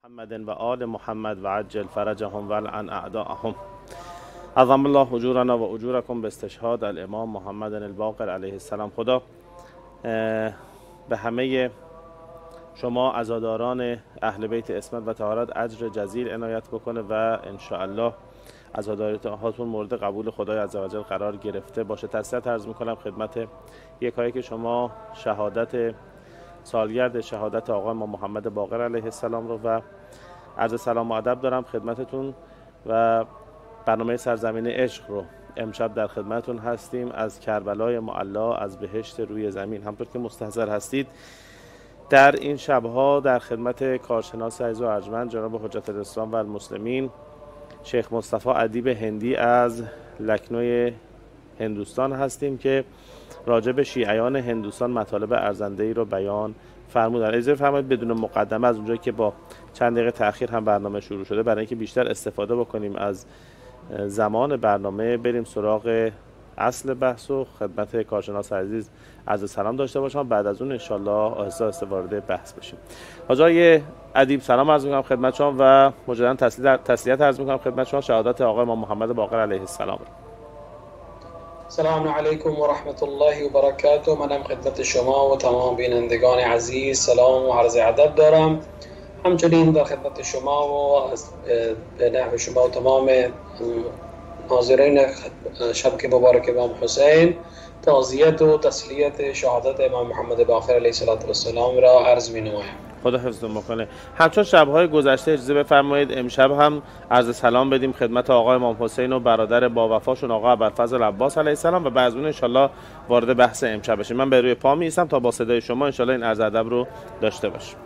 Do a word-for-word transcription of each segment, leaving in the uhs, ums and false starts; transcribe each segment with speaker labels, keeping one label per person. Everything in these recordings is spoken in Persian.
Speaker 1: محمد و آل محمد و عجل فرجهم ولعن اعداءهم. عظم الله اجورنا و اجورکم به استشهاد الامام محمد الباقر علیه السلام. خدا به همه شما عزاداران اهل بیت عصمت و طهارت اجر جزیل عنایت بکنه و ان شاء الله عزادارهاتون مورد قبول خدای عزوجل قرار گرفته باشه. تسلیت عرض میکنم خدمت یکایی که شما شهادت سالگرد شهادت آقای ما محمد باقر علیه السلام رو و عرض سلام و ادب دارم خدمتتون و برنامه سرزمین عشق رو امشب در خدمتتون هستیم از کربلای معلا، از بهشت روی زمین. همطور که مستحضر هستید در این شبها در خدمت کارشناس عزیز و ارجمند جناب حجت الاسلام و المسلمین شیخ مصطفی ادیب هندی از لکنوی هندوستان هستیم که راجع به شیعیان هندوستان مطالب ارزنده‌ای رو بیان فرمودن. اجازه فرمایید بدون مقدمه از اونجایی که با چند دقیقه تأخیر هم برنامه شروع شده برای اینکه بیشتر استفاده بکنیم از زمان برنامه بریم سراغ اصل بحث و خدمت کارشناس عزیز عرض سلام داشته باشم. بعد از اون ان شاء الله آهسته آهسته وارد بحث بشیم. حاجی ادیب سلام عرض می‌کنم خدمت شما و مجددا تسلیت تسلیت عرض می‌کنم خدمت شما شهادت آقای ما محمد باقر علیه السلام.
Speaker 2: سلام علیکم و رحمت الله و برکاته. منم خدمت شما و تمام بینندگان عزیز سلام و عرض ادب دارم. همچنین در خدمت شما و به نحو شما و تمام حاضرین شب که مبارک امام حسین تعزیت و تسلیت شهادت امام محمد باقر علیه السلام را عرض می‌نمایم.
Speaker 1: خدا حفظتون بکنه. همچون شب‌های گذشته اجازه بفرمایید امشب هم عرض سلام بدیم خدمت آقای امام حسین و برادر با وفاشون آقا ابوالفضل عباس علیه السلام و بعد از اون ان شاء الله وارد بحث امشب بشیم. من به روی پا می‌ایستم تا با صدای شما ان شاء الله این عرض ادب رو داشته باشیم.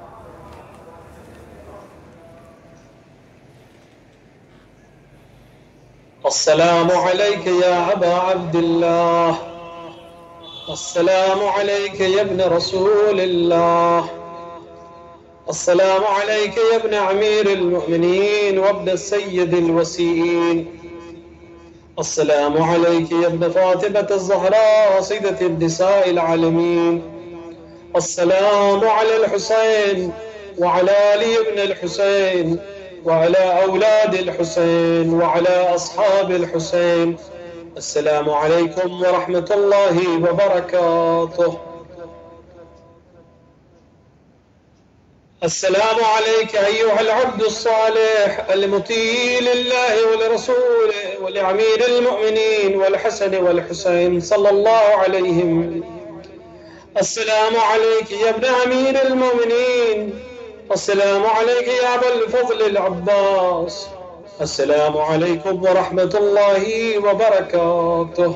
Speaker 2: السلام عليك يا أبا عبد الله، السلام عليك يا ابن رسول الله، السلام عليك يا ابن أمير المؤمنين وابن السيد الوسيين، السلام عليك يا ابن فاطمة الزهراء سيدة النساء العالمين، السلام على الحسين وعلى علي بن الحسين وعلى أولاد الحسين وعلى أصحاب الحسين. السلام عليكم ورحمة الله وبركاته. السلام عليك أيها العبد الصالح المطيع لله ولرسوله ولأمير المؤمنين والحسن والحسين صلى الله عليهم. السلام عليك يا ابن أمير المؤمنين، السلام عليك يا أبا الفضل العباس، السلام عليكم ورحمة الله وبركاته.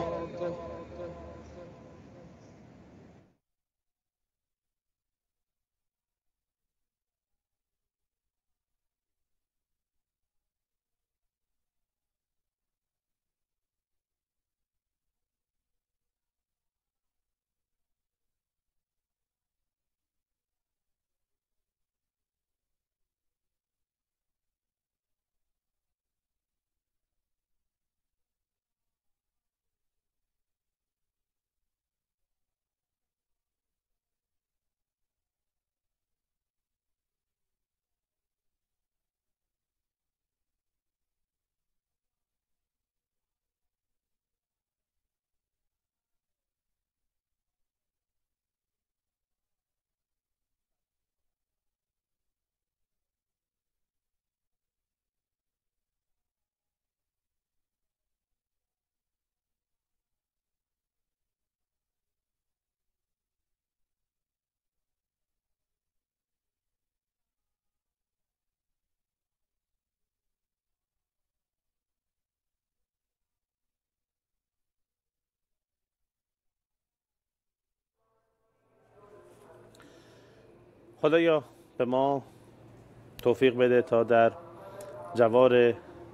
Speaker 1: خدایا به ما توفیق بده تا در جوار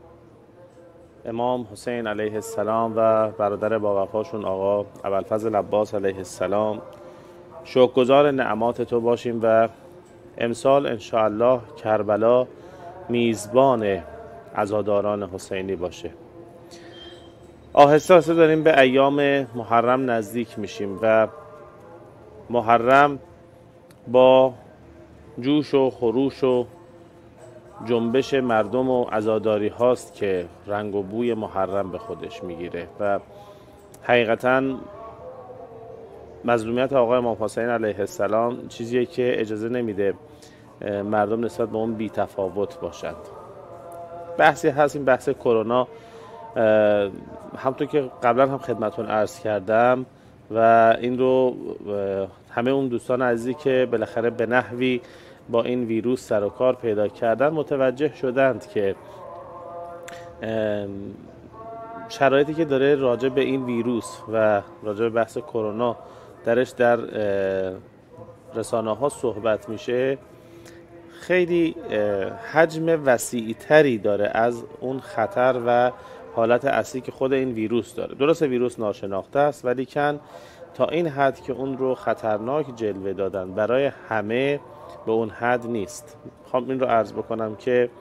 Speaker 1: امام حسین علیه السلام و برادر با وفاشون آقا ابوالفضل عباس علیه السلام شکرگزار نعمات تو باشیم و امسال ان شاء الله کربلا میزبان عزاداران حسینی باشه. آهسته آهسته داریم به ایام محرم نزدیک میشیم و محرم با جوش و خروش و جنبش مردم و عزاداری هاست که رنگ و بوی محرم به خودش میگیره و حقیقتاً مظلومیت آقای امام حسین علیه السلام چیزیه که اجازه نمیده مردم نسبت به اون بی تفاوت باشند. بحثی هست، این بحث کرونا، همونطور که قبلا هم خدمتون عرض کردم و این رو همه اون دوستان عزیزی که بالاخره به نحوی با این ویروس سر و کار پیدا کردن متوجه شدند که شرایطی که داره راجع به این ویروس و راجع به بحث کرونا درش در رسانه ها صحبت میشه خیلی حجم وسیع تری داره از اون خطر و حالت اصلی که خود این ویروس داره. درسته ویروس ناشناخته است ولی کن تا این حد که اون رو خطرناک جلوه دادن برای همه به اون حد نیست. میخوام این رو عرض بکنم که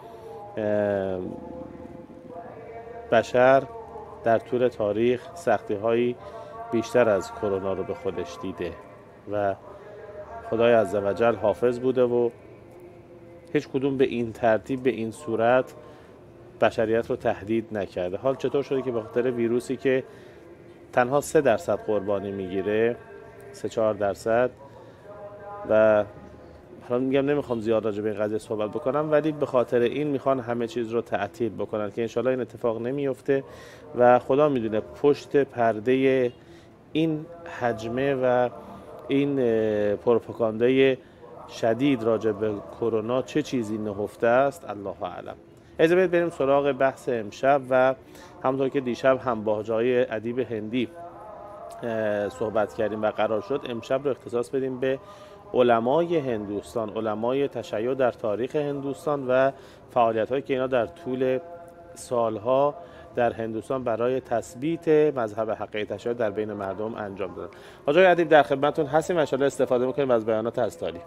Speaker 1: بشر در طول تاریخ سختی هایی بیشتر از کرونا رو به خودش دیده و خدای عزوجل حافظ بوده و هیچ کدوم به این ترتیب به این صورت بشریت رو تهدید نکرده. حال چطور شده که به خاطر ویروسی که تنها سه درصد قربانی میگیره، سه چهار درصد، و حالا میگم نمیخوام زیاد راجع به این قضیه صحبت بکنم ولی به خاطر این میخوان همه چیز رو تعطیل بکنن که انشالله این اتفاق نمیفته و خدا میدونه پشت پرده این حجمه و این پروپاگاندای شدید راجع به کرونا چه چیزی نهفته است الله اعلم. اجازه بدید بریم سراغ بحث امشب و همونطور که دیشب هم با جای ادیب هندی صحبت کردیم و قرار شد امشب رو اختصاص بدیم به علمای هندوستان، علمای تشیع در تاریخ هندوستان و فعالیت‌هایی که اینا در طول سالها در هندوستان برای تثبیت مذهب حقیقی تشیع در بین مردم انجام دادن. آقای ادیب در خدمتتون هستیم و ان شاءالله استفاده می‌کنیم از بیانات هستالی.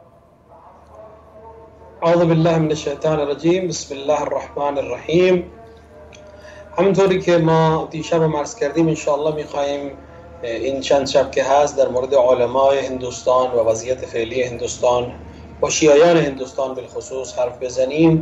Speaker 2: اعوذ بالله من الشیطان الرجیم، بسم الله الرحمن الرحیم. همونطوری که ما دیشب هم عرض کردیم انشاءالله می‌خوایم این چند شب که هست در مورد علمای هندوستان و وضعیت فعلی هندوستان و شیعیان هندوستان بالخصوص حرف بزنیم.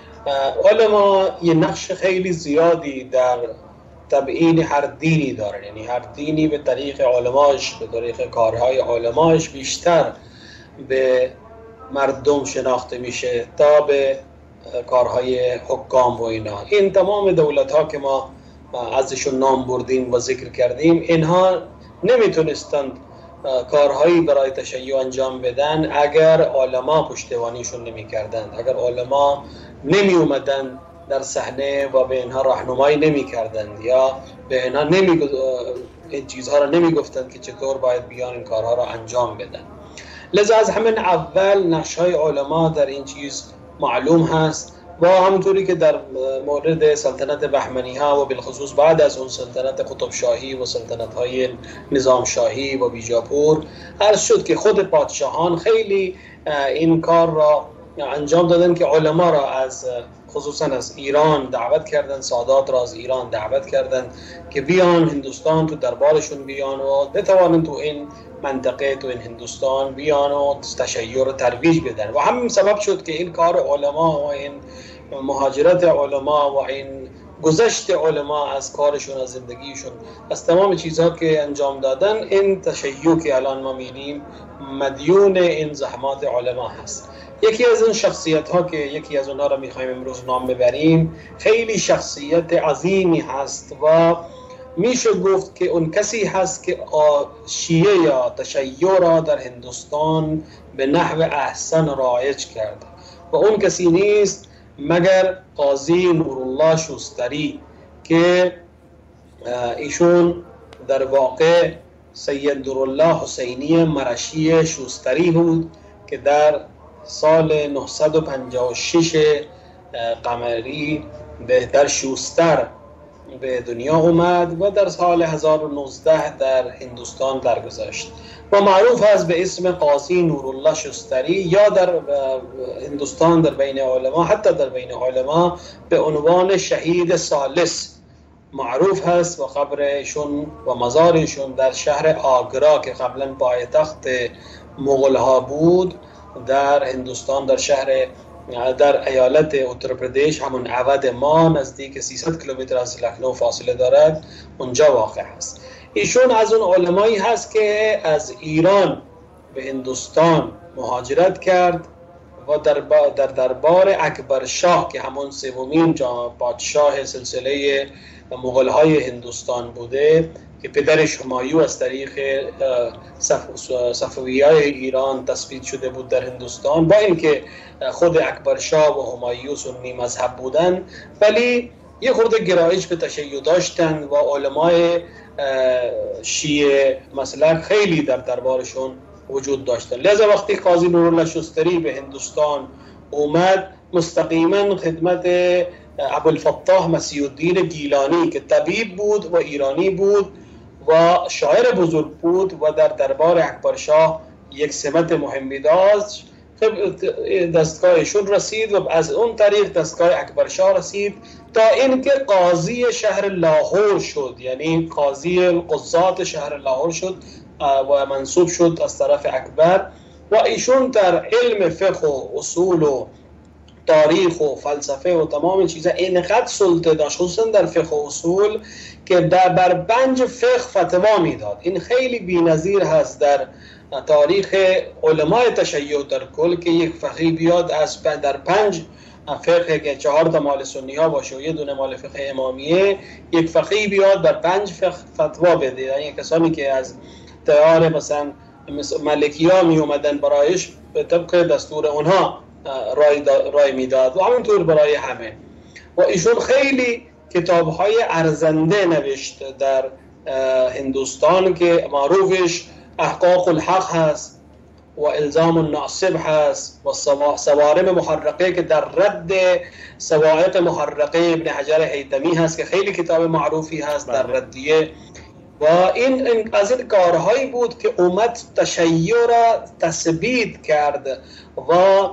Speaker 2: علما یه نقش خیلی زیادی در تبیین هر دینی دارن، یعنی هر دینی به طریق علماش، به طریق کارهای علماش بیشتر به مردم شناخته میشه تا به کارهای حکام و اینا. این تمام دولت ها که ما ازشون نام بردیم و ذکر کردیم اینها نمیتونستند کارهایی برای تشیع انجام بدن اگر علما پشتیبانیشون نمی کردند، اگر علما نمی اومدن در صحنه و به اینها راهنمایی نمی کردند یا به اینها نمی این چیزها را نمی گفتند که چطور باید بیان این کارها را انجام بدن. لذا از همین اول نقش های علما در این چیز معلوم هست و همونطوری که در مورد سلطنت بهمنی ها و بالخصوص بعد از اون سلطنت قطب شاهی و سلطنت های نظام شاهی و بیجاپور عرض شد که خود پادشاهان خیلی این کار را انجام دادن که علما را از خصوصا از ایران دعوت کردن، سادات را از ایران دعوت کردن که بیان هندوستان تو دربارشون بیان و بتوانن تو این منطقه تو این هندوستان بیان و تشیع رو ترویج بدن و همین سبب شد که این کار علما و این مهاجرت علما و این گذشت علما از کارشون، از زندگیشون، از تمام چیزها که انجام دادن، این تشیع که الان ما می‌بینیم مدیون این زحمات علما هست. یکی از این شخصیت ها که یکی از اونها را میخوایم امروز نام ببریم خیلی شخصیت عظیمی هست و میشه گفت که اون کسی هست که شیعه یا تشیع را در هندوستان به نحو احسن رایج کرده و اون کسی نیست مگر قاضی نورالله شوستری که ایشون در واقع سید نورالله حسینی مرشی شوستری بود که در سال نهصد و پنجاه و شش قمری در شوستر به دنیا اومد و در سال هزار و نوزده در هندوستان درگذشت و معروف است به اسم قاضی نورالله شوستری یا در هندوستان در بین علما، حتی در بین علما به عنوان شهید ثالث معروف هست و قبرشون و مزارشون در شهر آگرا که قبلا پایتخت مغول ها بود در هندوستان در شهر در ایالت اتر پردیش، همون اود ما، نزدیک سیصد کیلومتر از لکنو فاصله دارد، اونجا واقع هست. ایشون از اون علمایی هست که از ایران به هندوستان مهاجرت کرد و در در دربار اکبر شاه که همون سومین پادشاه سلسله مغول های هندوستان بوده که پدرش همایون از طریق صفوی های ایران تثبیت شده بود در هندوستان، با اینکه خود اکبر شاه و همایون سنی مذهب بودن ولی یه خورده گرایش به تشیع داشتن و علمای شیعه مسلک خیلی در دربارشون وجود داشتن. لذا وقتی قاضی نورالله شستری به هندوستان اومد، مستقیما خدمت ابوالفتاح مسیح الدین گیلانی که طبیب بود و ایرانی بود و شاعر بزرگ بود و در دربار اکبر شاه یک سمت مهمی داشت، دستگاهشون رسید و از اون طریق دستگاه اکبر شاه رسید تا اینکه قاضی شهر لاهور شد، یعنی قاضی القضات شهر لاهور شد و منصوب شد از طرف اکبر. و ایشون در علم فقه و اصول و تاریخ و فلسفه و تمام چیزا اینقدر سلطه داشت، خصوصا در فقه و اصول، که در بر پنج فقه فتوا میداد. این خیلی بی‌نظیر هست در تاریخ علمای تشیع در کل که یک فقیه بیاد از در پنج فقه که چهار تا مال سنی ها باشه و یه دونه مال فقه امامیه، یک فقیه بیاد بر پنج فقه فتوا بده. یعنی کسانی که از تیار مثلا ملکی ها می اومدن برایش به طبق دستور اونها رای, رای میداد و همینطور برای همه. و ایشون خیلی کتاب های ارزنده نوشت در هندوستان که معروفش احقاق الحق هست و الزام الناصب هست و سوارم محرقه که در رد سوائق محرقه ابن حجر هیثمی هست که خیلی کتاب معروفی هست در ردیه. و این از این کارهایی بود که اومد تشیع را تثبیت کرد و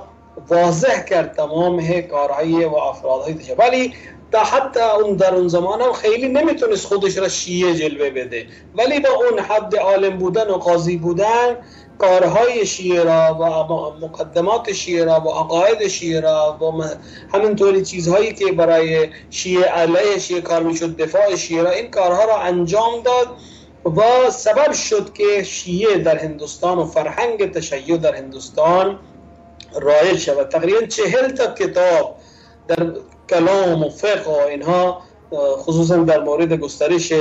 Speaker 2: واضح کرد تمام کارهای و افرادهای تشیع. ولی تا حتی اون در اون زمان هم خیلی نمیتونست خودش را شیعه جلوه بده، ولی با اون حد عالم بودن و قاضی بودن کارهای شیعه را و مقدمات شیعه را و عقاید شیعه را و همینطوری چیزهایی که برای شیعه علیه شیعه کار میشد، دفاع شیعه را، این کارها را انجام داد و سبب شد که شیعه در هندوستان و فرهنگ تشیع در هندوستان رایج شود. تقریبا چهل تا کتاب در کلام و فقه و اینها، خصوصا در مورد گسترش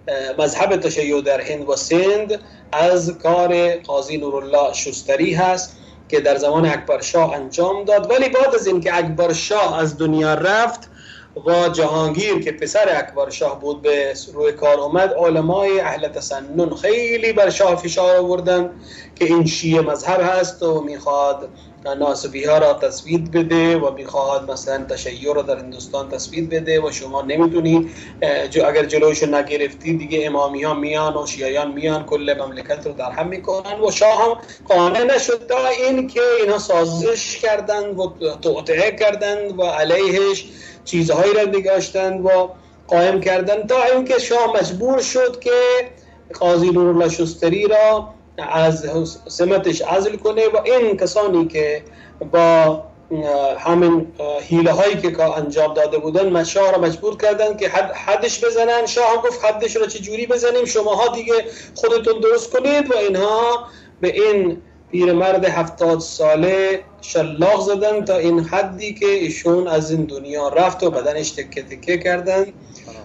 Speaker 2: مذهب تشیع در هند و سند، از کار قاضی نورالله شستری هست که در زمان اکبر شاه انجام داد. ولی بعد از اینکه اکبر شاه از دنیا رفت و جهانگیر که پسر اکبر شاه بود به روی کار اومد، علمای اهل تسنن خیلی بر شاه فشار آوردن که این شیعه مذهب هست و میخواد ناسبی ها را تثبیت بده و میخواد مثلا تشیع را در هندوستان تثبیت بده و شما نمیتونی، اگر جلوشو نگرفتی دیگه امامی ها میان و شیعیان میان کل مملکت رو در هم میکنن. و شاه هم قانع نشد تا این که اینا سازش کردن و توطئه کردن و علیهش چیزهایی را نگاشتن و قائم کردن تا اینکه شاه مجبور شد که قاضی نورالله شستری را از سمتش عزل کنه و این کسانی که با همین حیله هایی که انجام داده بودن شاه را مجبور کردن که حد حدش بزنن. شاه هم گفت حدش را چجوری بزنیم، شماها دیگه خودتون درست کنید. و اینها به این پیرمرد هفتاد ساله شلاق زدن تا این حدی که ایشون از این دنیا رفت و بدنش تکه تکه کردن.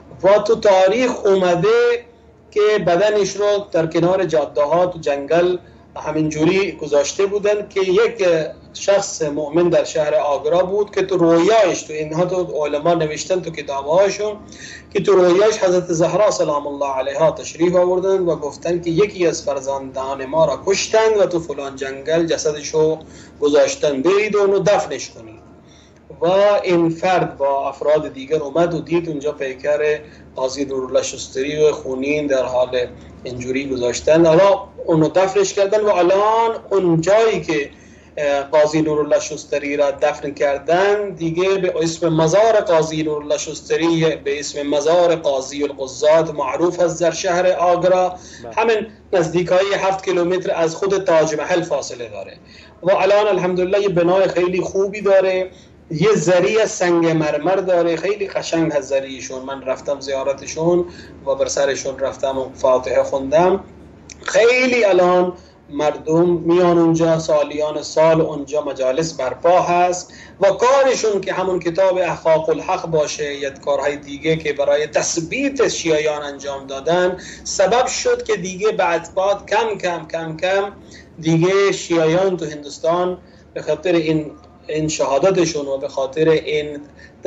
Speaker 2: و تو تاریخ اومده که بدنش رو در کنار جاده ها تو جنگل همینجوری گذاشته بودن که یک شخص مؤمن در شهر آگرا بود که تو رویایش، تو اینها تو علما نوشتن تو کتابهاشون که تو رویایش حضرت زهرا سلام الله علیها تشریف آوردن و گفتن که یکی از فرزندان ما را کشتن و تو فلان جنگل جسدشو گذاشتن، برید اونو دفنش کنید. و این فرد با افراد دیگر اومد و دید اونجا پیکر قاضی نورالله شستری و خونین در حال اینجوری گذاشتن. حالا اونو دفنش کردن و الان اون جایی که قاضی نورالله شستری را دفن کردن، دیگه به اسم مزار قاضی نورالله شستری به اسم مزار قاضی القضات معروف است در شهر آگرا. همین نزدیکای هفت کیلومتر از خود تاج محل فاصله داره و الان الحمدلله یه بنای خیلی خوبی داره، یه زری سنگ مرمر داره، خیلی قشنگ از زریشون. من رفتم زیارتشون و بر سرشون رفتم و فاتحه خوندم. خیلی الان مردم میان اونجا، سالیان سال اونجا مجالس برپا هست و کارشون که همون کتاب احقاق الحق باشه یا کارهای دیگه که برای تثبیت شیعیان انجام دادن سبب شد که دیگه بعد بعد کم کم کم کم دیگه شیعیان تو هندوستان به خاطر این این شهادتشون و به خاطر این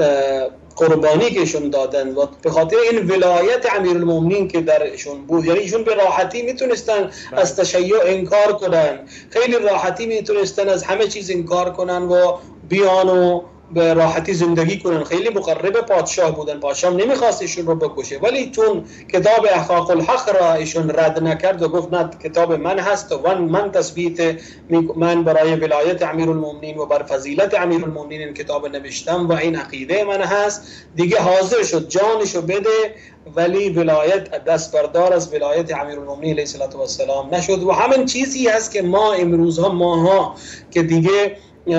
Speaker 2: قربانی که ایشون دادن و به خاطر این ولایت امیرالمومنین که درشون بود، یعنی ایشون به راحتی میتونستن از تشیع انکار کنن، خیلی راحتی میتونستن از همه چیز انکار کنن و بیان و به راحتی زندگی کنن. خیلی مقرب پادشاه بودن، پادشاه نمیخواست ایشون رو بکشه، ولی چون کتاب احقاق الحق را ایشون رد نکرد و گفت نه کتاب من هست و من تثبیت من برای ولایت امیرالمومنین و بر فضیلت امیرالمومنین این کتاب نوشتم و این عقیده من هست، دیگه حاضر شد جانشو بده، ولی ولایت دست بردار از ولایت امیرالمومنین علیه السلام نشد. و همین چیزی هست که ما امروزها ماها که دیگه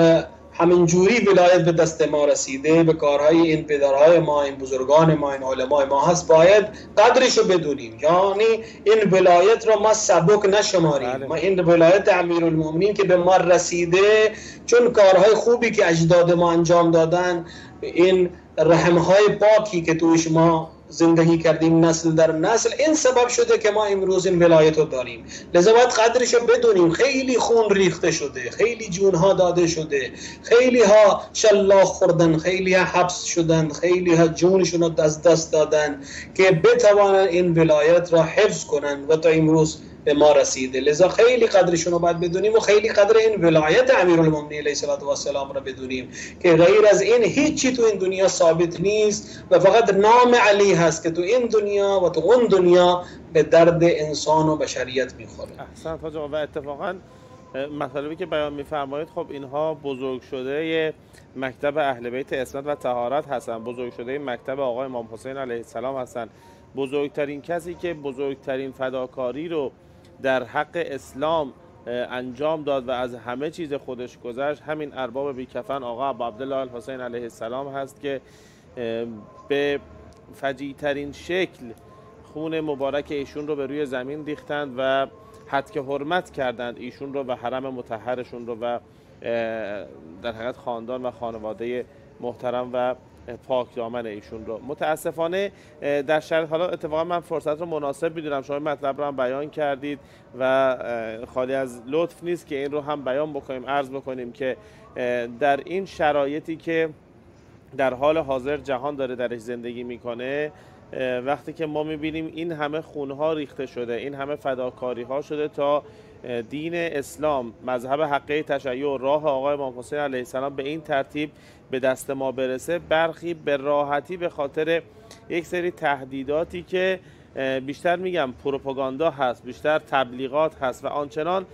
Speaker 2: همین جوری ولایت به دست ما رسیده، به کارهای این پدرهای ما، این بزرگان ما، این علمای ما هست، باید قدرشو بدونیم. یعنی این ولایت رو ما سبک نشماریم. ما این ولایت امیرالمومنین که به ما رسیده چون کارهای خوبی که اجداد ما انجام دادن، این رحمهای پاکی که توش ما زندگی کردیم نسل در نسل، این سبب شده که ما امروز این ولایت رو داریم. لذا باید قدرش رو بدونیم. خیلی خون ریخته شده، خیلی جونها داده شده، خیلی ها شلاق خوردن، خیلی ها حبس شدن، خیلی ها جونشون رو از دست دادن که بتوانن این ولایت را حفظ کنن و تا امروز به ما رسیده. لذا خیلی قدرشون رو باید بدونیم و خیلی قدر این ولایت امیرالمومنین علیه السلام را بدونیم که غیر از این هیچی تو این دنیا ثابت نیست و فقط نام علی هست که تو این دنیا و تو اون دنیا به درد انسان و بشریت میخوره.
Speaker 1: احسنت حاج آقا. و اتفاقا مطالبی که بیان میفرمایید خب اینها بزرگ شده مکتب اهل بیت عصمت و طهارت هستن، بزرگ شده مکتب آقا امام حسین علیه السلام هستن. بزرگترین کسی که بزرگترین فداکاری رو در حق اسلام انجام داد و از همه چیز خودش گذشت، همین ارباب بیکفن آقا ابو عبدالله الحسین علیه السلام هست که به فجیع‌ترین شکل خون مبارک ایشون رو به روی زمین ریختند و حد که حرمت کردند ایشون رو و حرم مطهرشون رو و در حقیقت خاندان و خانواده محترم و پاک دامن ایشون رو. متاسفانه در شرایط، حالا اتفاقا من فرصت رو مناسب میدونم شما مطلب رو هم بیان کردید و خالی از لطف نیست که این رو هم بیان بکنیم، عرض بکنیم که در این شرایطی که در حال حاضر جهان داره درش زندگی میکنه، وقتی که ما میبینیم این همه خونها ریخته شده، این همه فداکاری ها شده تا دین اسلام، مذهب حقه تشیع، راه آقای امام حسین علیه السلام به این ترتیب به دست ما برسه، برخی به راحتی به خاطر یک سری تهدیداتی که بیشتر میگم پروپاگاندا هست، بیشتر تبلیغات هست و آنچنان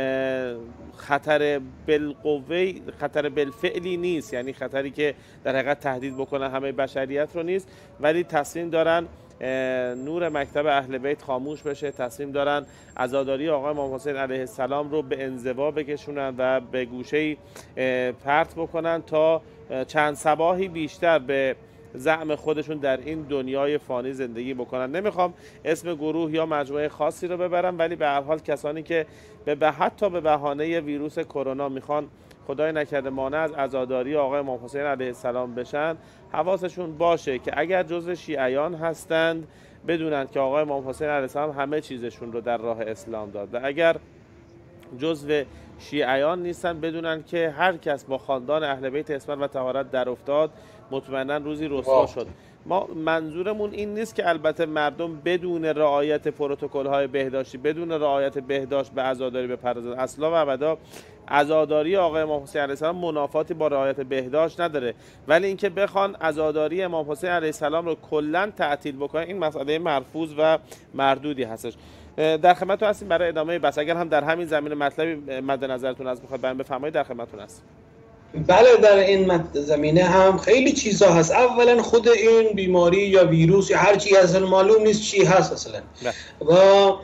Speaker 1: خطر بالقوه، خطر بالفعلی نیست، یعنی خطری که در حقیقت تهدید بکنه همه بشریت رو نیست، ولی تصمیم دارن نور مکتب اهل بیت خاموش بشه، تصمیم دارن عزاداری آقای امام حسین علیه السلام رو به انزوا بکشونن و به گوشه‌ای پرت بکنن تا چند صباحی بیشتر به زعم خودشون در این دنیای فانی زندگی بکنن. نمیخوام اسم گروه یا مجموعه خاصی رو ببرم، ولی به هر حال کسانی که به حتی به بهانه ویروس کرونا میخوان خدای نکرده مانع از عزاداری آقای امام حسین علیه السلام بشن، حواسشون باشه که اگر جزء شیعیان هستند بدونند که آقای امام حسین علیه السلام همه چیزشون رو در راه اسلام داد و اگر جزء شیعیان نیستن بدونن که هر کس با خاندان اهل بیت عصمت و طهارت در افتاد مطمئنا روزی رسوا شد. ما منظورمون این نیست که البته مردم بدون رعایت پروتکل‌های بهداشتی، بدون رعایت بهداشت به عزاداری بپردازن. اصلا و ابدا عزاداری آقای امام حسین علیه السلام منافاتی با رعایت بهداشت نداره، ولی اینکه بخوان عزاداری امام حسین علیه السلام رو کلا تعطیل بکنن این مسئله مرفوض و مردودی هستش. در خدمتتون هستیم برای ادامه بحث. اگر هم در همین زمینه مطلبی مد نظرتون از بخواید بیان بفرمایید در خدمتتون هستیم.
Speaker 2: بله، در این زمینه هم خیلی چیزا هست. اولا خود این بیماری یا ویروس یا هر چی اصلا معلوم نیست چی هست اصلا و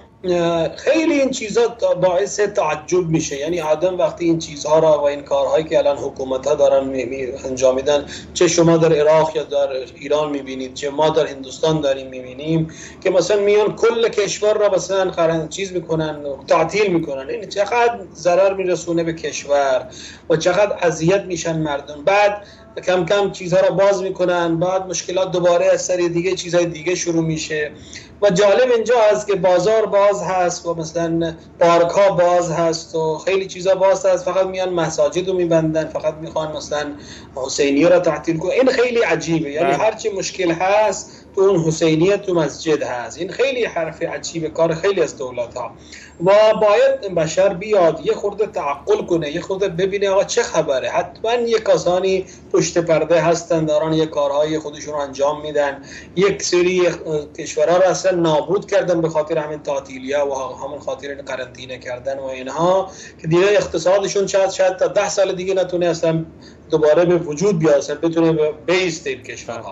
Speaker 2: خیلی این چیزا باعث تعجب میشه. یعنی آدم وقتی این چیزها را و این کارهایی که الان حکومت ها دارن می می انجام میدن، چه شما در عراق یا در ایران میبینید، چه ما در هندوستان داریم میبینیم که مثلا میان کل کشور را مثلا قرن چیز میکنن، تعطیل میکنن. این چقدر ضرر میرسونه به کشور و چقدر اذیت میشن مردم. بعد کم کم چیزها را باز میکنن، بعد مشکلات دوباره از سر دیگه چیزهای دیگه شروع میشه. و جالب اینجا هست که بازار باز هست و مثلا پارک ها باز هست و خیلی چیزا باز هست، فقط میان مساجد رو میبندن، فقط میخوان مثلا حسینیه را تعطیل کنن. این خیلی عجیبه. یعنی هر چی مشکل هست تو اون حسینیه تو مسجد هست. این خیلی حرف عجیبه، کار خیلی از دولت ها. و باید بشر بیاد یه خورده تعقل کنه، یه خورده ببینه آقا چه خبره. حتما یه کسانی پشت پرده هستن دارن یه کارهای خودشون رو انجام میدن. یک سری کشورها رو اصلا نابود کردن به خاطر همین تعطیلیه و همون خاطر قرنطینه کردن و اینها که دیگه اقتصادشون شاید شاید تا ده سال دیگه نتونه اصلا دوباره به وجود بیاد، اصلا بتونه بیسته کشورها.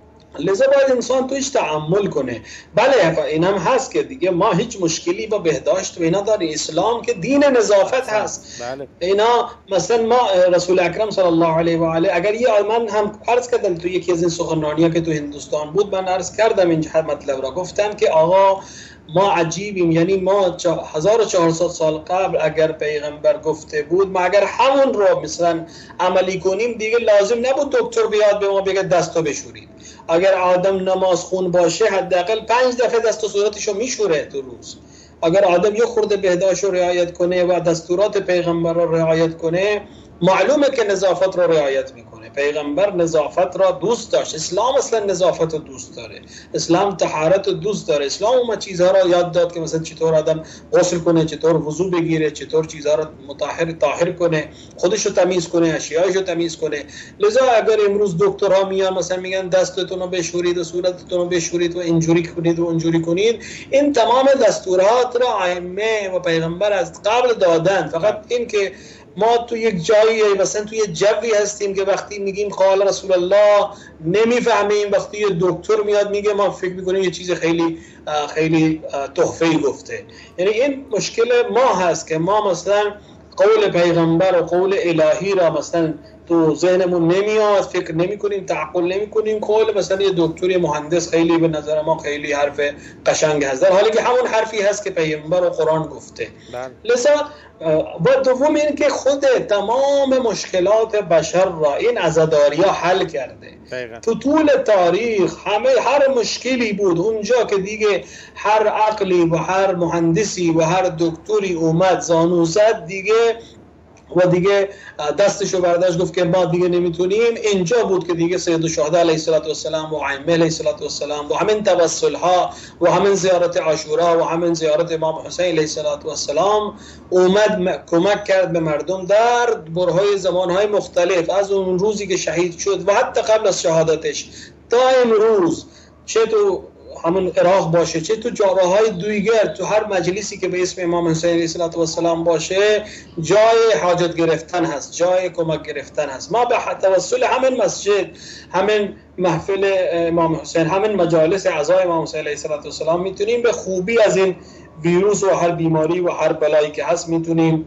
Speaker 2: لذا باید انسان توش تعامل کنه. بله این هم هست که دیگه ما هیچ مشکلی با بهداشت و اینا داریم. اسلام که دین نظافت هست. بله. اینا مثلا ما رسول اکرم صلی الله علیه و آله، اگر یه من هم عرض کردم تو یکی از این سخنرانی‌ها که تو هندوستان بود، من عرض کردم این مطلب را، گفتم که آقا ما عجیبیم. یعنی ما هزار و چهارصد سال قبل اگر پیغمبر گفته بود، ما اگر همون رو مثلا عملی کنیم دیگه لازم نبود دکتر بیاد به ما بگه دستو بشورید. اگر آدم نماز خون باشه حداقل پنج دفعه دست و صورتشو میشوره تو روز. اگر آدم یه خورده بهداشت رو رعایت کنه و دستورات پیغمبر رو رعایت کنه، معلومه که نظافت رو رعایت میکنه. پیغمبر نظافت را دوست داشت. اسلام اصلا نظافت رو دوست داره. اسلام طهارت رو دوست داره. اسلام اون چیزها را یاد داد که مثلا چطور آدم غسل کنه، چطور وضو بگیره، چطور چیزها را مطهر طاهر کنه، خودش رو تمیز کنه، اشیایش رو تمیز کنه. لذا اگر امروز دکترها میان مثلا میگن دستتون رو بشورید و صورتتون رو بشورید و اینجوری کنید و اونجوری کنید، این تمام دستورات را ائمه و پیغمبر از قبل دادن. فقط این که ما تو یک جایی مثلا تو یک جوی هستیم که وقتی میگیم قال رسول الله نمیفهمیم، وقتی یه دکتر میاد میگه ما فکر میکنیم یه چیز خیلی خیلی تحفه‌ای گفته. یعنی این مشکل ما هست که ما مثلا قول پیغمبر و قول الهی را مثلا تو ذهنمون نمیاد، فکر نمی کنیم، تعقل نمی کنیم. قول مثلا یه دکتر مهندس خیلی به نظر ما خیلی حرف قشنگ هست، در حالی که همون حرفی هست که پیغمبر و قرآن گفته. لذا با دوم این که خود تمام مشکلات بشر را این عزاداری ها حل کرده. دقیقا. تو طول تاریخ همه هر مشکلی بود اونجا که دیگه هر عقلی و هر مهندسی و هر دکتری اومد زانو زد دیگه و دیگه دستشو برداشت گفت که ما دیگه نمیتونیم، اینجا بود که دیگه سید الشهدا علیه السلام و ائمه علیه السلام و همین توسل ها و همین زیارت عاشورا و همین زیارت امام حسین علیه السلام اومد کمک کرد به مردم در برهای زمانهای مختلف، از اون روزی که شهید شد و حتی قبل از شهادتش تا امروز، چه تو همون عراق باشه چه تو جاهای دیگر، تو هر مجلسی که به اسم امام حسین علیه السلام باشه جای حاجت گرفتن هست، جای کمک گرفتن هست. ما به توسل همین مسجد، همین محفل امام حسین، همین مجالس اعضای امام حسین علیه السلام میتونیم به خوبی از این ویروس و هر بیماری و هر بلایی که هست میتونیم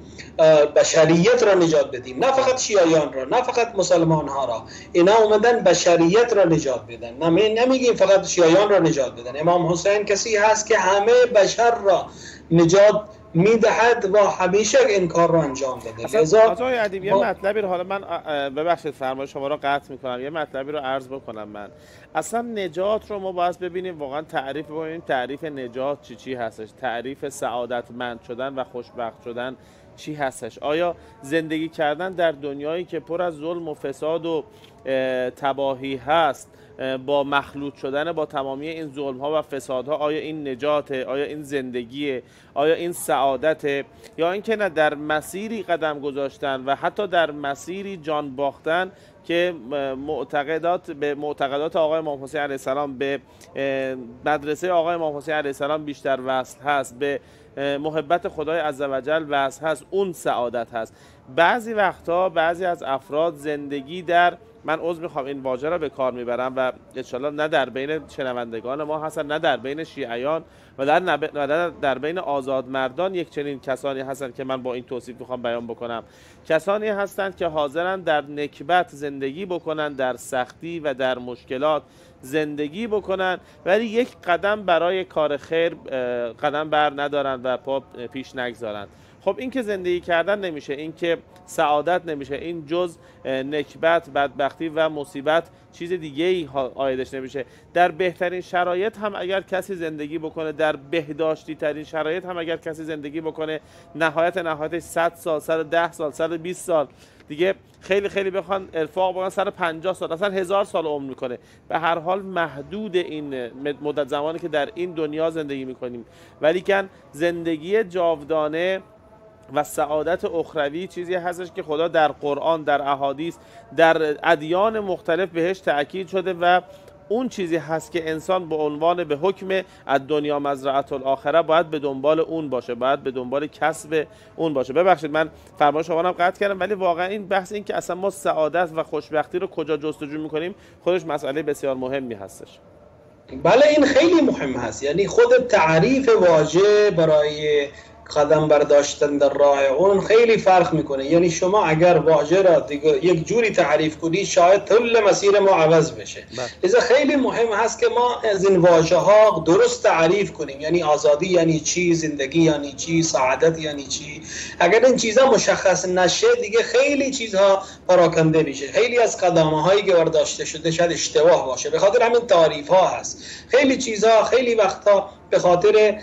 Speaker 2: بشریت را نجات بدیم. نه فقط شیعیان را، نه فقط مسلمان ها را. اینا اومدن بشریت را نجات بدن. نمی نمیگیم فقط شیعیان را نجات بدن. امام حسین کسی هست که همه بشر را نجات میدهد و همیشه این کار رو انجام داده.
Speaker 1: اصلا آقای ادیب یه مطلبی رو، حالا من ببخشید فرمایش شما رو قطع میکنم، یه مطلبی رو عرض بکنم. من اصلا نجات رو ما باید ببینیم، واقعا تعریف ببینیم تعریف نجات چی چی هستش، تعریف سعادتمند شدن و خوشبخت شدن چی هستش. آیا زندگی کردن در دنیایی که پر از ظلم و فساد و تباهی هست، با مخلوط شدن با تمامی این ظلم ها و فساد ها، آیا این نجاته؟ آیا این زندگیه؟ آیا این سعادته؟ یا اینکه نه، در مسیری قدم گذاشتن و حتی در مسیری جان باختن که معتقدات به معتقدات آقای امام حسین علیه السلام، به مدرسه آقای امام حسین علیه السلام بیشتر وصل هست، به محبت خدای عزوجل وصل هست، اون سعادت هست. بعضی وقتا بعضی از افراد زندگی در، من عذر میخوام این واژه را به کار میبرم و انشالله نه در بین شنوندگان ما هستن، نه در بین شیعیان و در, نب... در, در بین آزادمردان یک چنین کسانی هستند که من با این توصیف میخوام بیان بکنم. کسانی هستند که حاضرن در نکبت زندگی بکنن، در سختی و در مشکلات زندگی بکنن، ولی یک قدم برای کار خیر قدم بر ندارن و پا پیش نگذارن. خب این که زندگی کردن نمیشه، این که سعادت نمیشه، این جز نکبت، بدبختی و مصیبت چیز دیگه ای آیدش نمیشه. در بهترین شرایط هم اگر کسی زندگی بکنه، در بهداشتی ترین شرایط هم اگر کسی زندگی بکنه، نهایت نهایتش صد سال، صد و ده سال، صد و بیست سال، دیگه خیلی خیلی بخوان ارفاق بکنن صد و پنجاه سال، اصلا هزار سال عمر میکنه. به هر حال محدود این مدت زمانی که در این دنیا زندگی میکنیم، ولی کن زندگی جاودانه و سعادت اخروی چیزی هستش که خدا در قرآن، در احادیث، در ادیان مختلف بهش تأکید شده و اون چیزی هست که انسان به عنوان به حکم الدنیا مزرعة الاخره باید به دنبال اون باشه، باید به دنبال کسب اون باشه. ببخشید من فرمان شما رو قطع کردم، ولی واقعا این بحث این که اصلا ما سعادت و خوشبختی رو کجا جستجو میکنیم خودش مسئله بسیار مهمی هستش.
Speaker 2: بله این خیلی مهم هست، یعنی خود تعریف واژه برای قدم برداشتن در راه اون خیلی فرق میکنه. یعنی شما اگر واژه را یک جوری تعریف کنی شاید کل مسیر ما عوض بشه. لذا خیلی مهم هست که ما از این واژه ها درست تعریف کنیم. یعنی آزادی یعنی چی، زندگی یعنی چی، سعادت یعنی چی. اگر این چیزا مشخص نشه دیگه خیلی چیزها پراکنده میشه. خیلی از قدمه هایی که برداشته شده شاید اشتباه باشه، به خاطر همین تعریف ها هست. خیلی چیزها خیلی وقتا به خاطر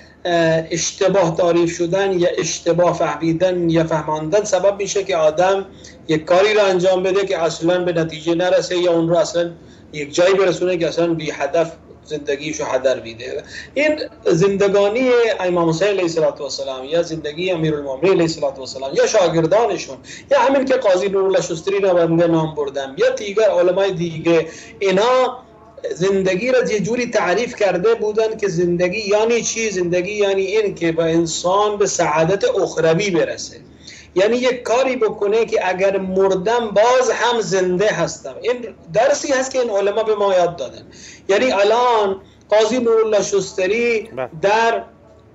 Speaker 2: اشتباه تعریف شدن یا اشتباه فهمیدن یا فهماندن سبب میشه که آدم یک کاری را انجام بده که اصلا به نتیجه نرسه یا اون رو اصلا یک جایی برسونه که اصلا بی هدف زندگیشو هدر میده. این زندگانی امام حسین علیه السلام یا زندگی امیرالمومنین علیه السلام یا شاگردانشون یا همین که قاضی نورالله شستری را بنده نام بردم یا دیگر علمای دیگه، اینا زندگی را یه جوری تعریف کرده بودن که زندگی یعنی چی؟ زندگی یعنی این که با انسان به سعادت اخروی برسه، یعنی یک کاری بکنه که اگر مردم باز هم زنده هستم. این درسی هست که این علما به ما یاد دادن. یعنی الان قاضی نورالله شستری در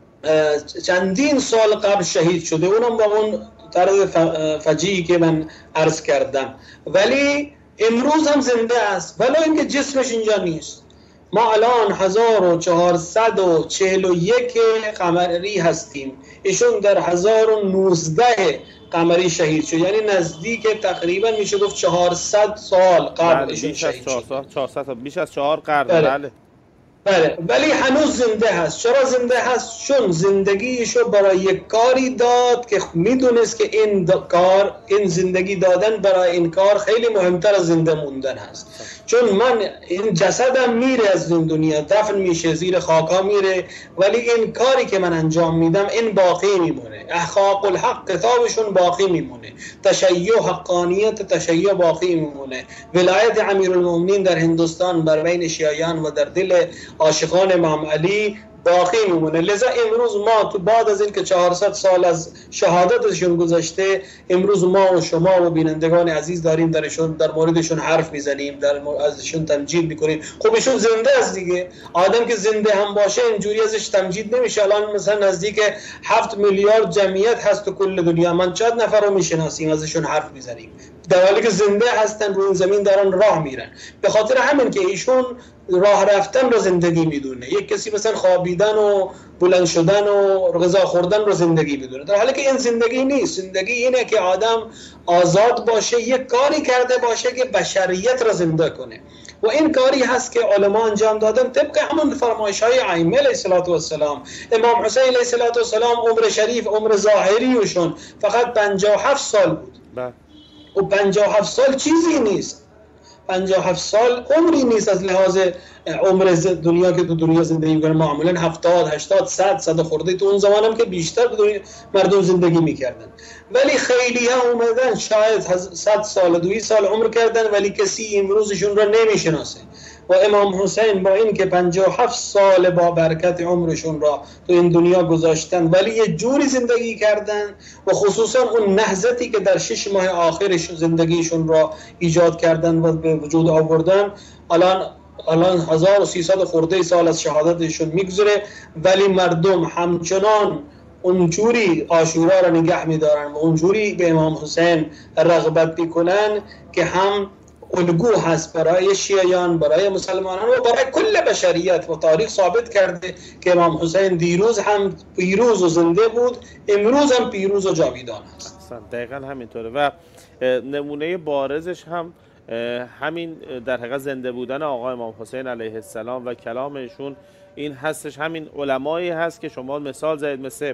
Speaker 2: چندین سال قبل شهید شده، اونم با اون طرز فجیعی که من عرض کردم، ولی امروز هم زنده است ولی اینکه جسمش اینجا نیست. ما الان هزار و چهارصد و چهل و یک قمری هستیم، ایشون در هزار و نوزده قمری شهید شد، یعنی نزدیک تقریبا میشه گفت چهارصد سال قبل ایشون شهید شد.
Speaker 1: چهارصد بیش از چهار قرن. بله
Speaker 2: بله، ولی هنوز زنده هست. چرا زنده هست؟ چون زندگیشو برای یک کاری داد که میدونست که این کار، این زندگی دادن برای این کار خیلی مهمتر از زنده موندن هست. چون من این جسدم میره از این دنیا، دفن میشه، زیر خاکا میره، ولی این کاری که من انجام میدم این باقی میمونه. احقاق الحق کتابشون باقی میمونه، تشیع حقانیت تشیع باقی میمونه، ولایت امیرالمومنین در هندوستان بر بین شیعیان و در دل عاشقان امام علی باقی میمونه. لذا امروز ما تو بعد از اینکه چهارصد سال از شهادتشون گذشته، امروز ما و شما و بینندگان عزیز داریم درشون در موردشون حرف میزنیم، در ازشون تمجید میکنیم. خب ایشون زنده است دیگه. آدم که زنده هم باشه اینجوری ازش تمجید نمیشه. الان مثلا نزدیک هفت میلیارد جمعیت هست تو کل دنیا، من چند نفر رو میشناسیم ازشون حرف میزنیم، در حالی که زنده هستن، روی زمین دارن راه میرن. به خاطر همین که ایشون راه رفتن رو زندگی میدونه. یک کسی مثلا خوابیدن و بلند شدن و غذا خوردن رو زندگی میدونه، در حالی که این زندگی نیست. زندگی اینه که آدم آزاد باشه، یک کاری کرده باشه که بشریت رو زنده کنه، و این کاری هست که علما انجام دادن طبق همون فرمایش های ائمه علیه السلام. امام حسین علیه السلام عمر شریف، عمر ظاهریشون فقط پنجاه و هفت سال بود. و پنجاه و هفت سال چیزی نیست. پنجاه و هفت سال عمری نیست از لحاظ عمر دنیا که تو دنیا زندگی میکنه. معمولا هفتاد هشتاد صد صد خورده، تو اون زمان هم که بیشتر دنیا مردم زندگی میکردن، ولی خیلی ها اومدن شاید صد سال دویست سال عمر کردن ولی کسی امروزشون را نمیشناسه. و امام حسین با این که پنجاه و هفت سال با برکت عمرشون را تو این دنیا گذاشتن ولی یه جوری زندگی کردن و خصوصا اون نهضتی که در شش ماه آخرش زندگیشون را ایجاد کردن و به وجود آوردن، الان الان هزار و سیصد خورده سال از شهادتشون میگذره ولی مردم همچنان اونجوری عاشورا را نگه میدارن و اونجوری به امام حسین رغبت میکنن که هم الگو هست برای شیعیان، برای مسلمانان و برای کل بشریت. و تاریخ ثابت کرده که امام حسین دیروز هم پیروز و زنده بود، امروز هم پیروز و جاویدان است.
Speaker 1: دقیقا همینطوره و نمونه بارزش هم همین در حقیقت زنده بودن آقای امام حسین علیه السلام و کلامشون این هستش. همین علمایی هست که شما مثال زدید مثل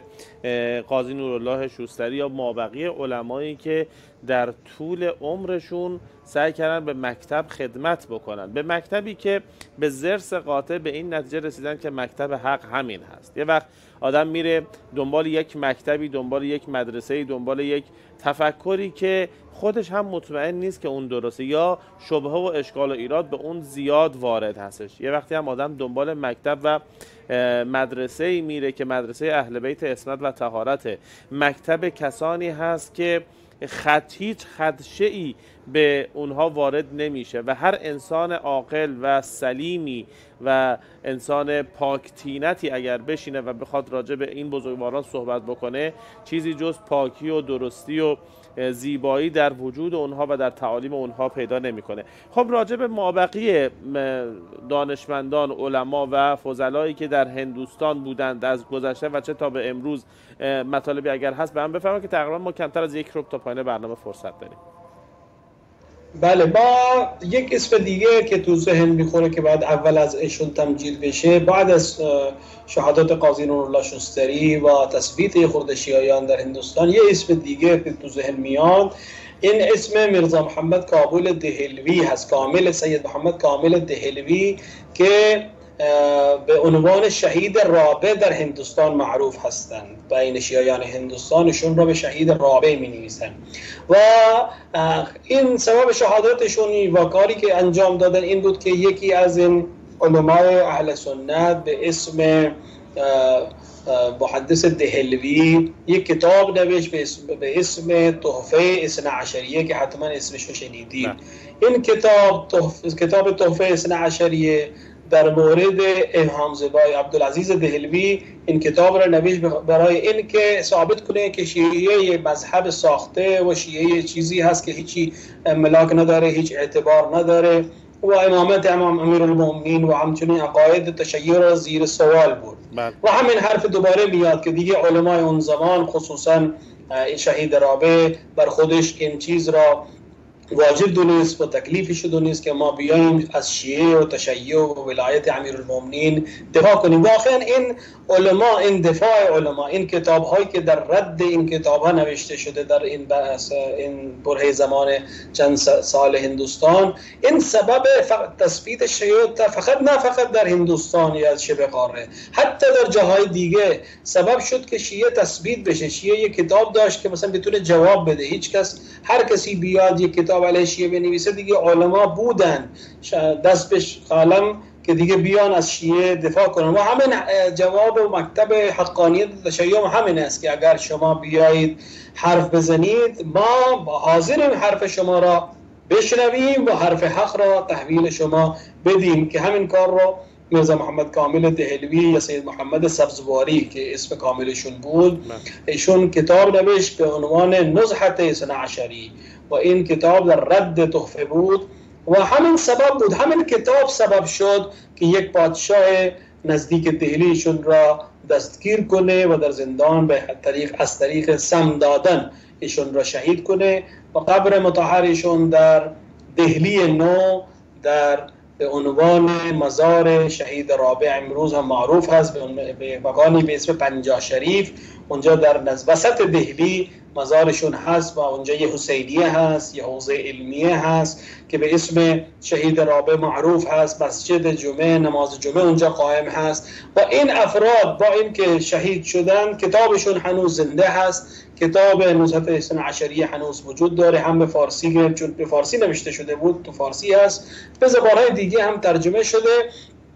Speaker 1: قاضی نورالله شوستری یا مابقی علمایی که در طول عمرشون سعی کردن به مکتب خدمت بکنن، به مکتبی که به ضرس قاطع به این نتیجه رسیدن که مکتب حق همین هست. یه وقت آدم میره دنبال یک مکتبی، دنبال یک مدرسه‌ای، دنبال یک تفکری که خودش هم مطمئن نیست که اون درسته یا شبهه و اشکال و ایراد به اون زیاد وارد هستش. یه وقتی هم آدم دنبال مکتب و مدرسه‌ای میره که مدرسه اهل بیت عصمت و طهارت، مکتب کسانی هست که خط هیچ خدشه‌ای به اونها وارد نمیشه و هر انسان عاقل و سلیمی و انسان پاکتینتی اگر بشینه و بخواد راجع به این بزرگواران صحبت بکنه چیزی جز پاکی و درستی و زیبایی در وجود اونها و در تعالیم اونها پیدا نمیکنه. خب راجع به مابقی دانشمندان، علما و فضلایی که در هندوستان بودند از گذشته و چه تا به امروز مطالبی اگر هست به هم بفرمایید که تقریبا ما کمتر از یک ربع تا پایان برنامه فرصت داریم.
Speaker 2: بله، با یک اسم دیگه که تو ذهن میخوره که بعد اول از ایشون تمجید بشه، بعد از شهادت قاضی نورالله شوستری و تثبیت خرد شیعیان در هندوستان، یه اسم دیگه که تو ذهن میاد، این اسم میرزا محمد کامل دهلوی هست. کامل سید محمد کامل دهلوی که به عنوان شهید رابع در هندوستان معروف هستند. بین شیعیان هندوستانشون را به شهید رابع می نویسند و این سبب شهادتشون و کاری که انجام دادن این بود که یکی از این علمای اهل سنت به اسم محدث دهلوی یک کتاب نوشت به اسم, به اسم تحفه اثنا عشریه که حتما اسمش رو شنیدید. این کتاب تحفه کتاب تحفه اثنا عشریه در مورد امام زبای عبدالعزیز دهلوی این کتاب را نوشت برای این که ثابت کنه که شیعه مذهب ساخته و شیعه چیزی هست که هیچی ملاک نداره، هیچ اعتبار نداره و امامت امام امیرالمومنین و همچنین عقاید تشیع را زیر سوال بود. و همین حرف دوباره میاد که دیگه علمای اون زمان خصوصا شهید رابع بر خودش این چیز را واجب دونست و تکلیفش دونست که ما بیاییم از شیعه و تشیع و ولایت امیرالمومنین دفاع کنیم. واقعا این علما، این دفاع علما، این کتاب هایی که در رد این کتاب ها نوشته شده در این این برهه زمان چند سال هندوستان، این سبب تثبیت شیعه فقط نه فقط در هندوستان یا شبه قاره، حتی در جاهای دیگه سبب شد که شیعه تثبیت بشه. شیعه یک کتاب داشت که مثلا بتونه جواب بده. هیچ کس، هر کسی بیاد یک کتاب علیه شیعه بنویسه، دیگه علما بودن دست به قلم که دیگه بیان از شیعه دفاع کنن. و همین جواب و مکتب حقانیت تشیع همین است که اگر شما بیایید حرف بزنید، ما حاضریم حرف شما را بشنویم و حرف حق را تحویل شما بدیم، که همین کار را میرزا محمد کامل دهلوی یا سید محمد سبزواری که اسم کاملشون بود، ایشون کتاب نوشت به عنوان نزهت اثنا عشری و این کتاب در رد تحفه بود و همین سبب بود، همین کتاب سبب شد که یک پادشاه نزدیک دهلیشون را دستگیر کنه و در زندان به طریق از طریق سم دادن ایشون را شهید کنه و قبر مطهرشون در دهلی نو در به عنوان مزار شهید رابع امروز هم معروف هست به مکانی به اسم پنجاه شریف. اونجا در وسط دهلی مزارشون هست و اونجا یه حسینیه هست، یه حوزه علمیه هست که به اسم شهید رابع معروف هست. مسجد جمعه، نماز جمعه اونجا قائم هست و این افراد با این که شهید شدن کتابشون هنوز زنده هست. کتاب نزهت اثنا عشریه هنوز وجود داره، هم به فارسی، چون به فارسی نوشته شده بود تو فارسی هست، به زبانهای دیگه هم ترجمه شده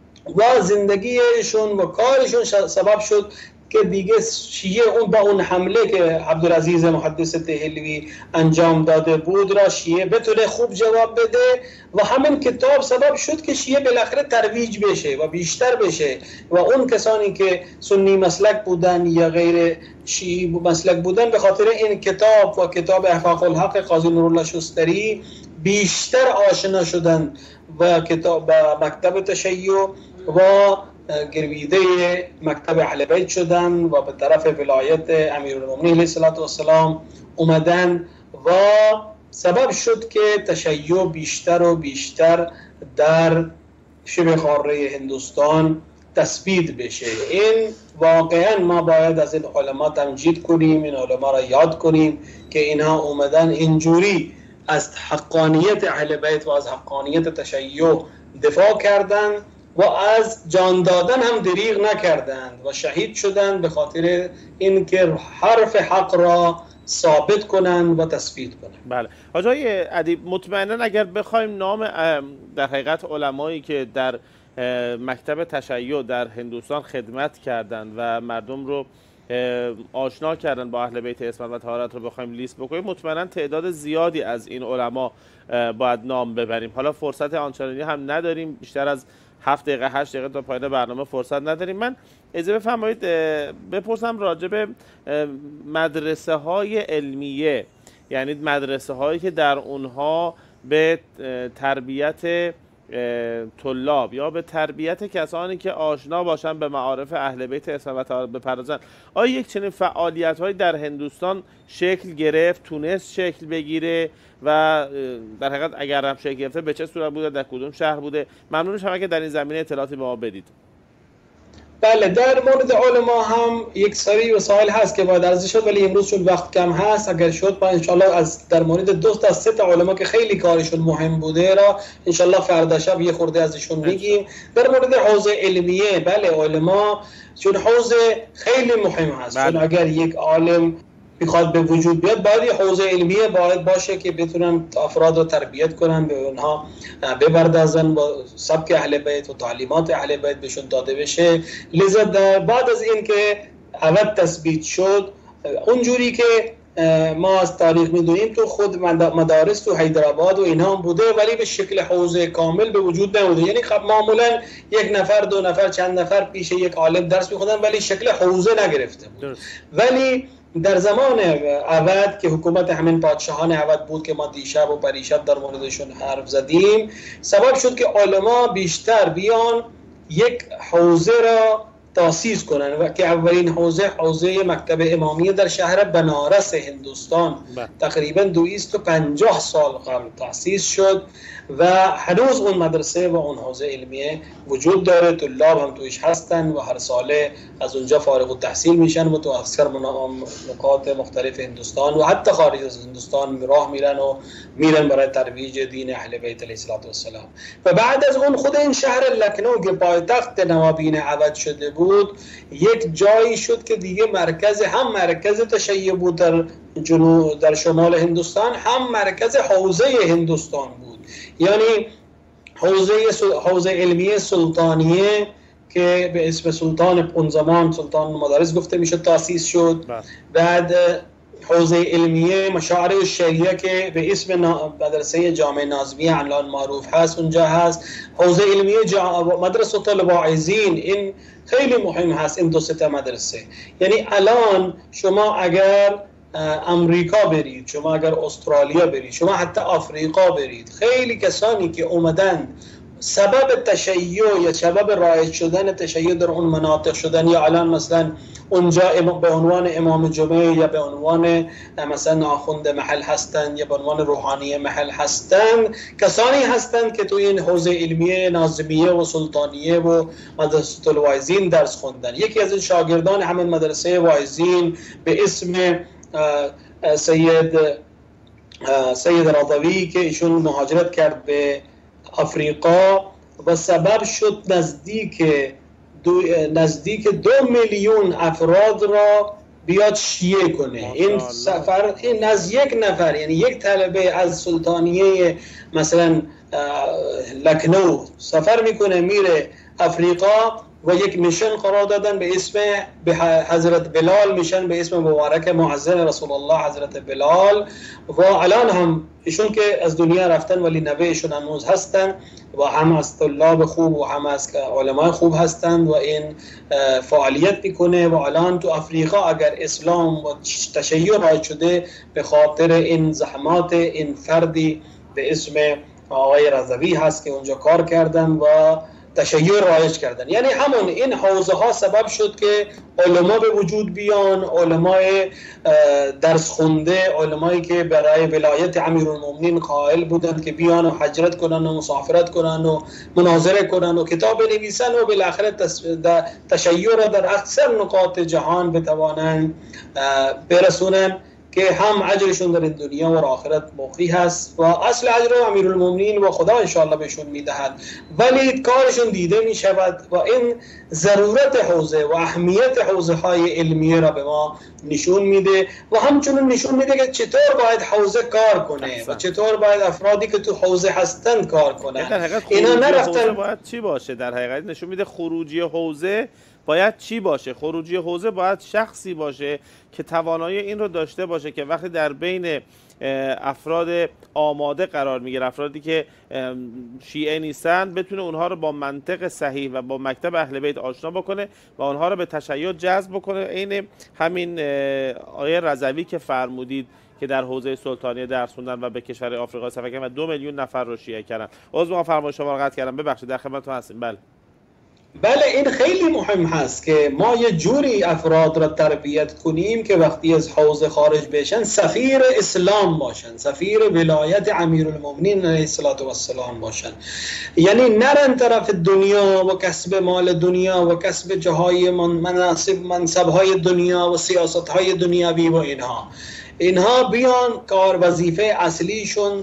Speaker 2: و زندگیشون و کارشون سبب شد که دیگه شیعه اون با اون حمله که عبدالعزیز محدث دهلوی انجام داده بود را شیعه بتونه خوب جواب بده و همین کتاب سبب شد که شیعه بالاخره ترویج بشه و بیشتر بشه و اون کسانی که سنی مسلک بودن یا غیر شیعی مسلک بودن به خاطر این کتاب و کتاب احقاق الحق قاضی نورالله شستری بیشتر آشنا شدن و کتاب مکتب تشیع و گرویده مکتب اهل بیت شدن و به طرف ولایت امیرالمومنین علیه الصلاة والسلام اومدن و سبب شد که تشیع بیشتر و بیشتر در شبه قاره هندوستان تثبیت بشه. این واقعا ما باید از این علما تمجید کنیم، این علما را یاد کنیم که اینها اومدن اینجوری از حقانیت اهل بیت و از حقانیت تشیع دفاع کردن و از جان دادن هم دریغ نکردند و شهید شدند به خاطر اینکه حرف حق را ثابت کنند و تثبیت کنند.
Speaker 1: بله حاج آقای ادیب، مطمئنا اگر بخوایم نام در حقیقت علمایی که در مکتب تشیع در هندوستان خدمت کردند و مردم رو آشنا کردن با اهل بیت عصمت و طهارت رو بخوایم لیست بکنیم، مطمئنا تعداد زیادی از این علما باید نام ببریم. حالا فرصت آنچنانی هم نداریم، بیشتر از هفت دقیقه هشت دقیقه تا پایان برنامه فرصت نداریم. من اجازه بفرمایید بپرسم راجع به مدرسه های علمیه، یعنی مدرسه هایی که در اونها به تربیت طلاب یا به تربیت کسانی که آشنا باشن به معارف اهل بیت عصمت و طهارت بپردازن. آیا یک چنین فعالیت هایی در هندوستان شکل گرفت، تونست شکل بگیره و در حقیقت اگر هم شکل گرفته به چه صورت بوده، در کدوم شهر بوده؟ ممنون میشم که در این زمینه اطلاعاتی به ما بدید.
Speaker 2: بله، در مورد علما هم یک سری وسایل هست که باید عرض شد، ولی امروز چون وقت کم هست اگر شد با انشالله از در مورد دو تا سه تا علما که خیلی کارشون مهم بوده را انشالله فردا شب یه خورده ازشون میگیم. در مورد حوزه علمیه، بله علما چون حوزه خیلی مهم هست، بله. چون اگر یک عالم میخواد به وجود بیاد باید یه حوزه علمیه باید باشه که بتونن افراد رو تربیت کنن، به اونها بپردازن با سبک اهل بیت و تعلیمات اهل بیت بهشون داده بشه. لذا بعد از این که عود تثبیت شد، اونجوری که ما از تاریخ میدونیم تو خود مدارس تو حیدرآباد و اینا هم بوده، ولی به شکل حوزه کامل به وجود نبوده. یعنی خب معمولا یک نفر دو نفر چند نفر پیش یک عالم درس میخوندن ولی شکل حوزه نگرفته بود. ولی در زمان عود که حکومت همین پادشاهان عود بود که ما دیشب و پریشب در موردشون حرف زدیم، سبب شد که علما بیشتر بیان یک حوزه را تأسیس کنن و که اولین حوزه حوزه مکتب امامیه در شهر بنارس هندوستان تقریبا دویست و پنجاه سال قبل تأسیس شد و هنوز اون مدرسه و اون حوزه علمیه وجود داره. طلاب هم تویش هستن و هر ساله از اونجا فارغ التحصیل میشن و تو اکثر نقاط مختلف هندوستان و حتی خارج از هندوستان راه میرن و میرن برای ترویج دین اهل بیت علیه السلام. و بعد از اون خود این شهر لکنو که پایتخت نوابین عود شده بود، یک جایی شد که دیگه مرکز هم مرکز تشیع بود در جنوب در شمال هندوستان، هم مرکز حوزه هندوستان بود. یعنی حوزه حوزه علمیه سلطانیه که به اسم سلطان اون زمان سلطان مدارس گفته میشه تأسیس شد. بعد حوزه علمیه مشاعر الشریعه که به اسم مدرسه جامع ناظمیه الان معروف هست اونجا هست. حوزه علمیه مدرسه الواعظین، این خیلی مهم هست این دو سه مدرسه. یعنی الان شما اگر امریکا برید، شما اگر استرالیا برید، شما حتی آفریقا برید، خیلی کسانی که اومدن سبب تشیع یا سبب رایج شدن تشیع در اون مناطق شدن، یا الان مثلا اونجا به عنوان امام جمعه یا به عنوان مثلا آخوند محل هستند یا به عنوان روحانی محل هستند، کسانی هستند که تو این حوزه علمیه ناظمیه و سلطانیه و مدرسه الواعظین درس خوندن. یکی از این شاگردان همین مدرسه واعظین به اسم سید سید رضوی که ایشون مهاجرت کرد به افریقا و سبب شد نزدیک دو نزدیک دو میلیون افراد را بیاد شیعه کنه. این سفر این از یک نفر، یعنی یک طلبه از سلطانیه مثلا لکنو سفر میکنه میره افریقا و یک میشن قرار دادن به اسم به حضرت بلال، میشن به اسم مبارک معظم رسول الله حضرت بلال، و الان هم ایشون که از دنیا رفتن ولی نوهشون هنوز هستن و هم از طلاب خوب و هم از علمای خوب هستند و این فعالیت میکنه. و الان تو افریقا اگر اسلام و تشیع رایج شده به خاطر این زحمات این فردی به اسم آقای رضوی هست که اونجا کار کردن و تشیع رایج کردن. یعنی همون این حوزه ها سبب شد که علما به وجود بیان، علمای درس خونده، علمایی که برای ولایت امیرالمومنین قائل بودند که بیان و حجرت کنن و مسافرت کنن و مناظره کنن و کتاب بنویسن و بالاخره تشیع را در اکثر نقاط جهان بتوانند برسونن که هم اجرشون در دنیا و آخرت موقعی هست و اصل اجر امیرالمومنین و خدا انشاءالله بهشون میدهد، ولی کارشون دیده می شود و این ضرورت حوزه و اهمیت حوزه های علمیه را به ما نشون میده و همچنین نشون میده که چطور باید حوزه کار کنه و چطور باید افرادی که تو حوزه هستند کار کنه. اینا نرفتن
Speaker 1: باید چی باشه؟ در حقیقت نشون میده خروجی حوزه باید چی باشه؟ خروجی حوزه باید شخصی باشه که توانایی این رو داشته باشه که وقتی در بین افراد آماده قرار میگیره، افرادی که شیعه نیستن، بتونه اونها رو با منطق صحیح و با مکتب اهل بیت آشنا بکنه و اونها رو به تشیع جذب بکنه. عین همین آیه رضوی که فرمودید که در حوزه سلطانیه درس خوندن و به کشور آفریقا سفر کردن و دو میلیون نفر رو شیعه کردن. عذر میخوام فرمایش شما رو قطع کردم، ببخشید، در خدمتتون هستیم. بله
Speaker 2: بله این خیلی مهم هست که ما یه جوری افراد را تربیت کنیم که وقتی از حوزه خارج بشن سفیر اسلام باشن، سفیر ولایت امیرالمومنین علیه السلام باشن، یعنی نرن طرف دنیا و کسب مال دنیا و کسب جاهای مناصب منصبهای دنیا و سیاستهای دنیاوی و اینها اینها بیان کار وظیفه اصلیشون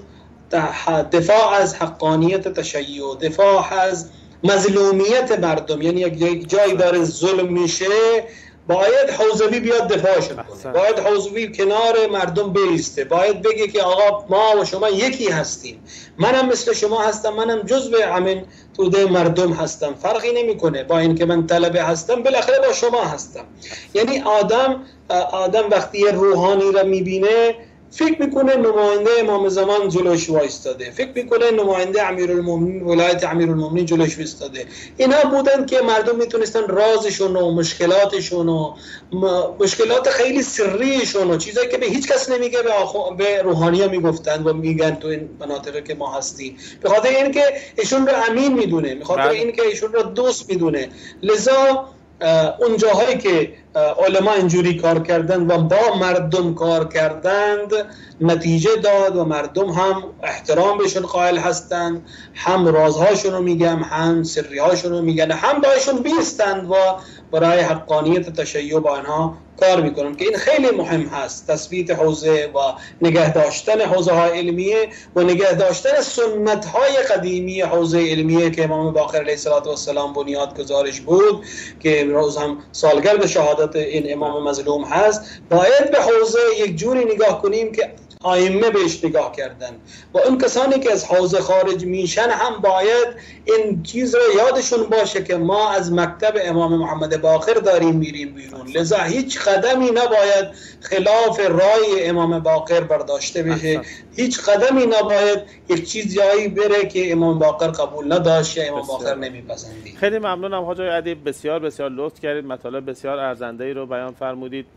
Speaker 2: دفاع از حقانیت تشیع، دفاع از مظلومیت مردم. یعنی یک جایی داره ظلم میشه باید حوزوی بیاد دفاعشون کنه، باید حوزوی کنار مردم بیسته، باید بگه که آقا ما و شما یکی هستیم، منم مثل شما هستم، منم جزو همین توده مردم هستم، فرقی نمیکنه، با اینکه من طلبه هستم بالاخره با شما هستم. یعنی آدم آدم وقتی روحانی را میبینه فکر میکنه نماینده امام زمان جلوش وایستاده، فکر میکنه نماینده امیرالمومنین ولایت امیرالمومنین جلوش وایستاده. اینا بودن که مردم میتونستن رازشون و مشکلاتشون و مشکلات خیلی سریشون و چیزایی که به هیچ کس نمیگه به, آخو... به روحانی‌ها میگفتن و میگن تو این مناطقی که ما هستی، به خاطر اینکه ایشون رو امین میدونه، به خاطر اینکه ایشون رو دوست میدونه. لذا اون جاهایی که علما اینجوری کار کردن و با مردم کار کردند نتیجه داد و مردم هم احترام بهشون قائل هستند، هم رازهاشون رو میگن، هم سریهاشون رو میگن، هم باشون بیستند و برای حقانیت تشیع با اینها کار میکنن که این خیلی مهم هست، تثبیت حوزه و نگه داشتن حوزه های علمیه و نگه داشتن سنت های قدیمی حوزه علمیه که امام باقر علیه السلام بنیاد گذارش بود که روز هم سالگرد شهادت این امام مظلوم هست. باید به حوزه یک جوری نگاه کنیم که ائمه بهش نگاه کردن و اون کسانی که از حوزه خارج میشن هم باید این چیز رو یادشون باشه که ما از مکتب امام محمد باقر داریم میریم بیرون، لذا هیچ قدمی نباید خلاف رای امام باقر برداشته بشه، هیچ قدمی نباید یک چیز جایی بره که امام باقر قبول نداشت یا امام باقر نمیپسندید.
Speaker 1: خیلی ممنونم حاج ادیب، بسیار بسیار لطف کردید، مطالب بسیار ارزنده‌ای رو بیان فرمودید.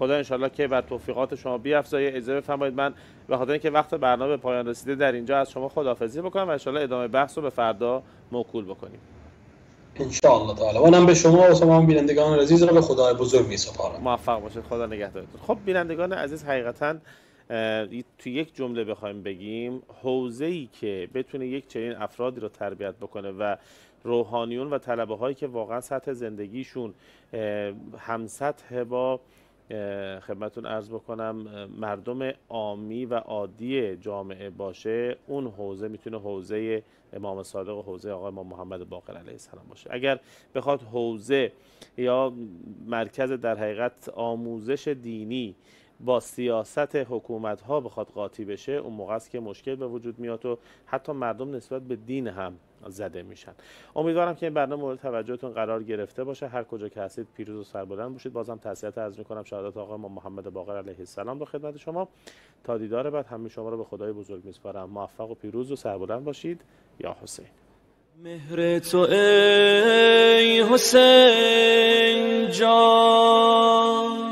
Speaker 1: خدا انشالله که بر توفیقات شما بیافزاید. اجازه بفرمایید من به خاطر اینکه وقت برنامه به پایان رسیده در اینجا از شما خداحافظی بکنم و انشالله ادامه بحث رو به فردا موکول بکنیم
Speaker 2: ان شاء الله تعالی. منم به شما و تمام بینندگان عزیز را به خدای بزرگ می‌سپارم.
Speaker 1: موفق باشید. خدا نگهدارتون. خب بینندگان عزیز، حقیقتاً تو یک جمله بخوایم بگیم، حوزه‌ای که بتونه یک چنین افرادی رو تربیت بکنه و روحانیون و طلبه هایی که واقعا سطح زندگیشون هم سطح با خدمتون عرض بکنم مردم عامی و عادی جامعه باشه، اون حوزه میتونه حوزه امام صادق و حوزه آقای امام محمد باقر علیه السلام باشه. اگر بخواد حوزه یا مرکز در حقیقت آموزش دینی با سیاست حکومت ها بخواد قاطی بشه، اون موقع است که مشکل به وجود میاد و حتی مردم نسبت به دین هم زده میشن. امیدوارم که این برنامه مورد توجهتون قرار گرفته باشه. هر کجا که هستید پیروز و سربلند باشید. بازم تسلیت عرض میکنم شهادت آقای امام محمد باقر علیه السلام رو خدمت شما. تا دیدار بعد همه شما رو به خدای بزرگ میسپارم. موفق و پیروز و سربلند باشید. یا حسین.
Speaker 3: مهر تو ای حسین جان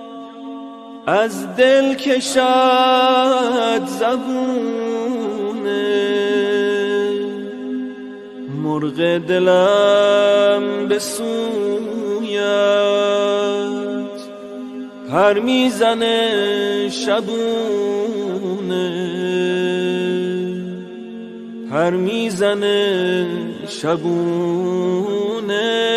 Speaker 3: از دل کشد زبونه، مرغ دلم به سویت پر میزنه شبونه، پر میزنه شبونه.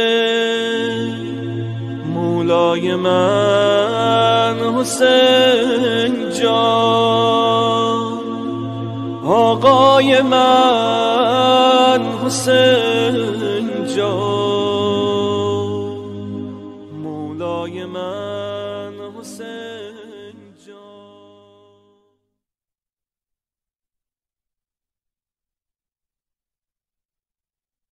Speaker 3: مولای من حسین جان، آقای من حسین جان،